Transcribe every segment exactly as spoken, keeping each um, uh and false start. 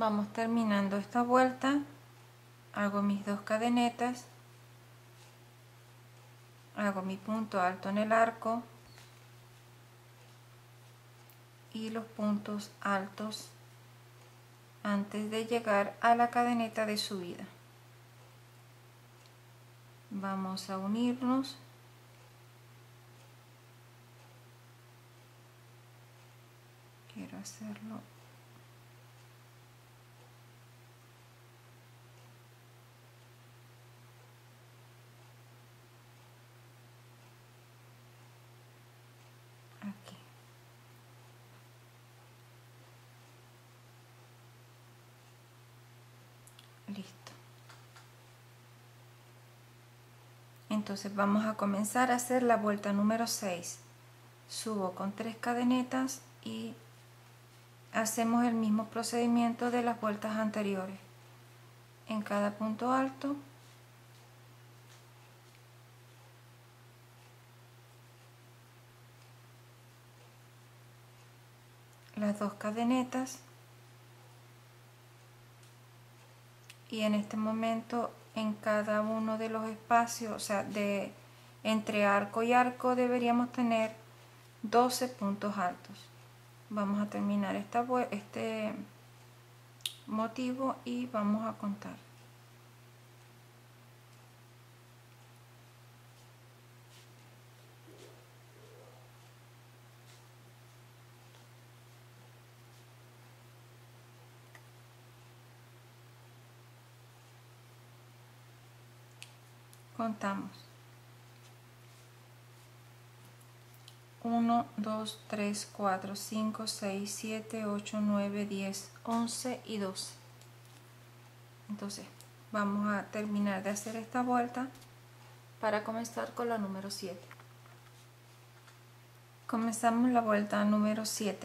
Vamos terminando esta vuelta, hago mis dos cadenetas, hago mi punto alto en el arco y los puntos altos antes de llegar a la cadeneta de subida. Vamos a unirnos. Quiero hacerlo aquí. Listo. Entonces vamos a comenzar a hacer la vuelta número seis. Subo con tres cadenetas y hacemos el mismo procedimiento de las vueltas anteriores. En cada punto alto las dos cadenetas, y en este momento en cada uno de los espacios, o sea, de entre arco y arco, deberíamos tener doce puntos altos. Vamos a terminar esta, este motivo y vamos a contar. Contamos. uno, dos, tres, cuatro, cinco, seis, siete, ocho, nueve, diez, once y doce. Entonces vamos a terminar de hacer esta vuelta para comenzar con la número siete. Comenzamos la vuelta número siete.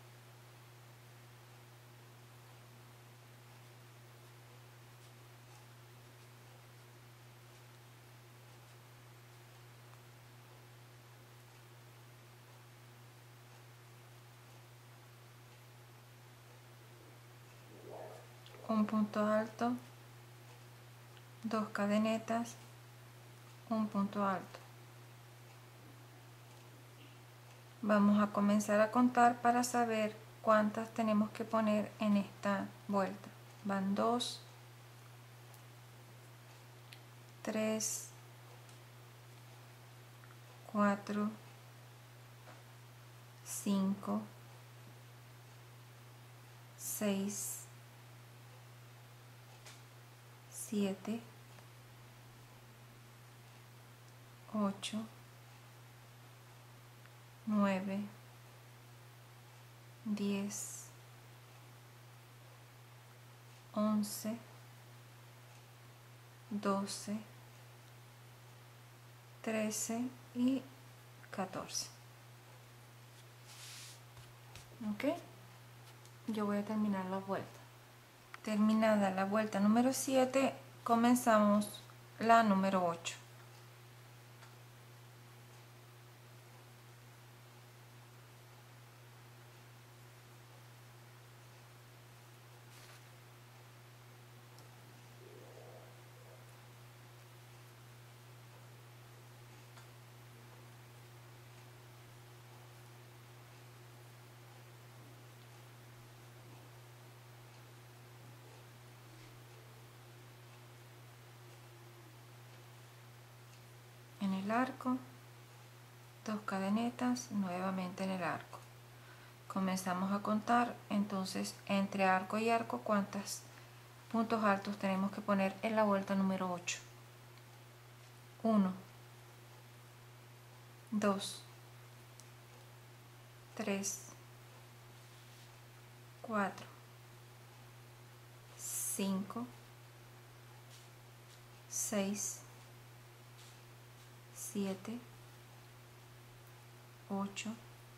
Un punto alto, dos cadenetas, un punto alto. Vamos a comenzar a contar para saber cuántas tenemos que poner en esta vuelta. Van dos, tres, cuatro, cinco, seis, siete, ocho, nueve, diez, once, doce, trece y catorce. ¿Ok? Yo voy a terminar la vuelta. Terminada la vuelta número siete, comenzamos la número ocho. En el arco, dos cadenetas, nuevamente en el arco. Comenzamos a contar, entonces entre arco y arco cuántos puntos altos tenemos que poner en la vuelta número ocho. uno, dos, tres, cuatro, cinco, seis, siete, ocho,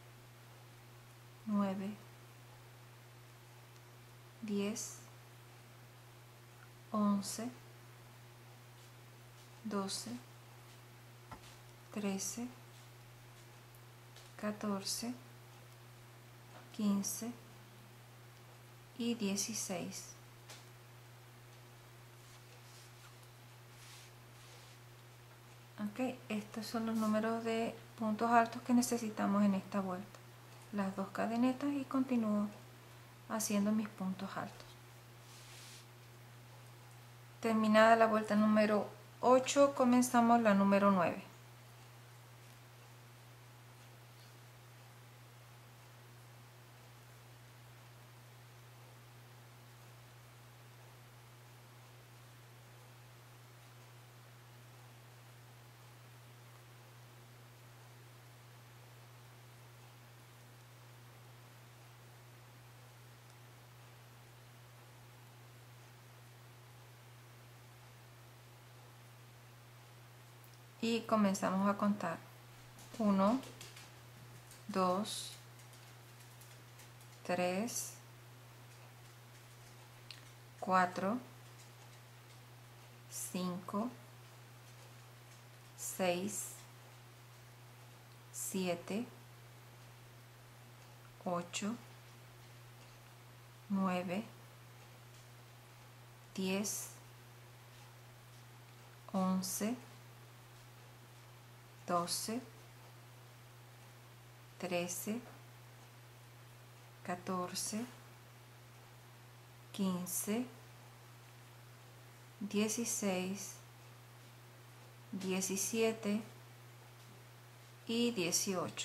nueve, diez, once, doce, trece, catorce, quince y dieciséis. Ok, estos son los números de puntos altos que necesitamos en esta vuelta. Las dos cadenetas y continúo haciendo mis puntos altos. Terminada la vuelta número ocho, comenzamos la número nueve. Y comenzamos a contar. uno, dos, tres, cuatro, cinco, seis, siete, ocho, nueve, diez, once, doce, trece, catorce, quince, dieciséis, diecisiete y dieciocho.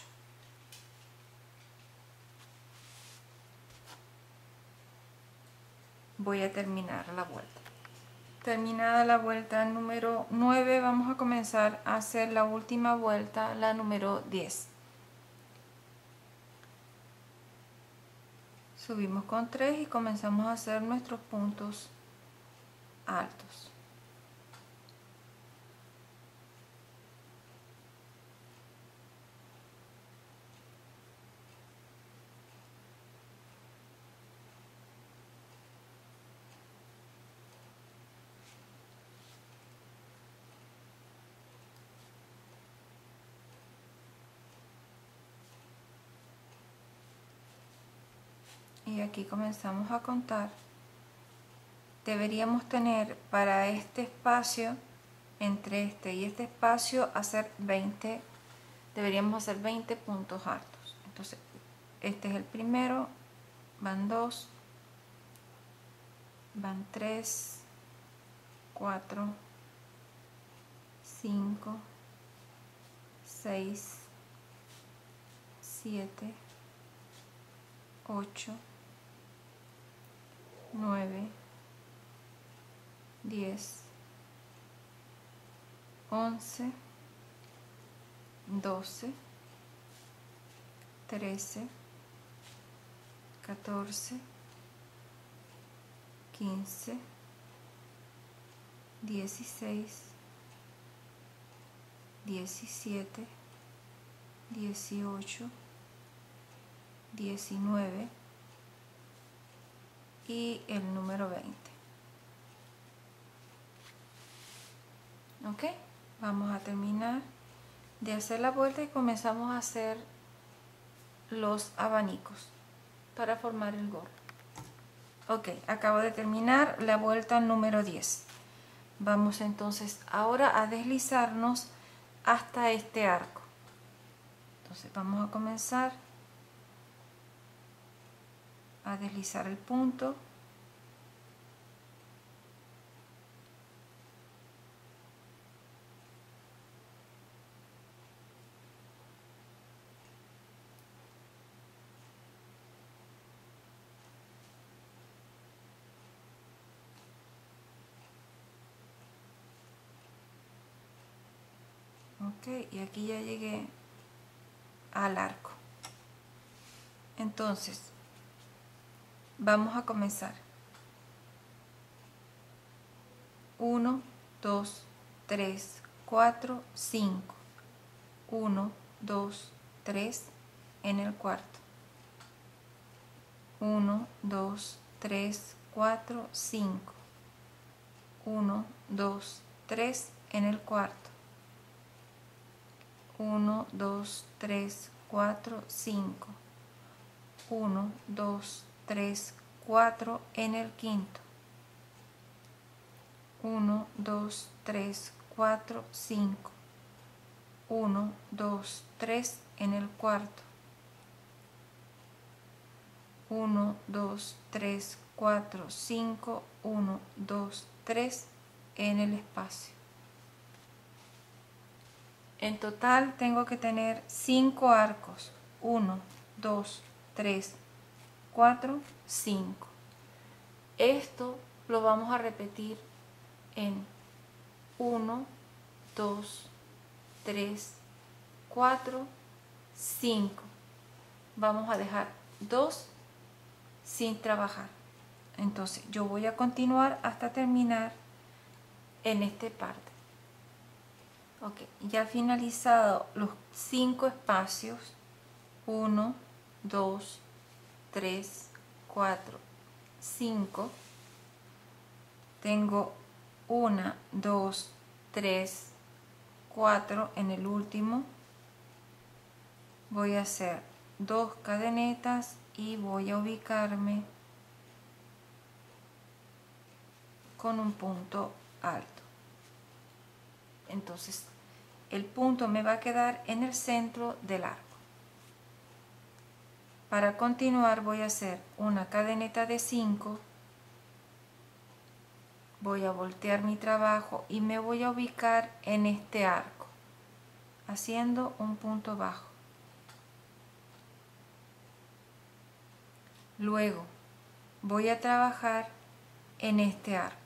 Voy a terminar la vuelta. Terminada la vuelta número nueve, vamos a comenzar a hacer la última vuelta, la número diez. Subimos con tres y comenzamos a hacer nuestros puntos altos. Y aquí comenzamos a contar. Deberíamos tener para este espacio, entre este y este espacio, hacer veinte, deberíamos hacer veinte puntos altos. Entonces, este es el primero, van dos, van tres, cuatro, cinco, seis, siete, ocho, nueve, diez, once, doce, trece, catorce, quince, dieciséis, diecisiete, dieciocho, diecinueve y el número veinte. Ok, vamos a terminar de hacer la vuelta y comenzamos a hacer los abanicos para formar el gorro. Ok, acabo de terminar la vuelta número diez. Vamos entonces ahora a deslizarnos hasta este arco. Entonces vamos a comenzar a deslizar el punto. Ok, y aquí ya llegué al arco. Entonces vamos a comenzar. uno, dos, tres, cuatro, cinco. uno, dos, tres en el cuarto. uno, dos, tres, cuatro, cinco. uno, dos, tres en el cuarto. uno, dos, tres, cuatro, cinco. uno, dos, tres, cuatro en el quinto, uno, dos, tres, cuatro, cinco, uno, dos, tres en el cuarto, uno, dos, tres, cuatro, cinco, uno, dos, tres en el espacio. En total tengo que tener cinco arcos, uno, dos, tres, cuatro, cinco. Esto lo vamos a repetir en uno, dos, tres, cuatro, cinco. Vamos a dejar dos sin trabajar. Entonces yo voy a continuar hasta terminar en esta parte. Ok, ya finalizado los cinco espacios, uno, dos, tres, cuatro, cinco. Tengo una, dos, tres, cuatro en el último. Voy a hacer dos cadenetas y voy a ubicarme con un punto alto. Entonces el punto me va a quedar en el centro del arco. Para continuar voy a hacer una cadeneta de cinco, voy a voltear mi trabajo y me voy a ubicar en este arco haciendo un punto bajo. Luego voy a trabajar en este arco.